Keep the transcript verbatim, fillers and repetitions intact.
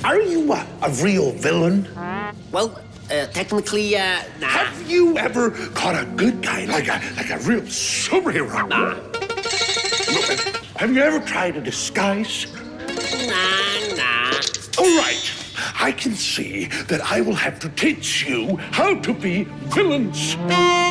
are you a, a real villain? Well, uh, technically, uh, nah. Have you ever caught a good guy, like a, like a real superhero? Nah. Have you ever tried a disguise? Nah, nah. All right. I can see that I will have to teach you how to be villains.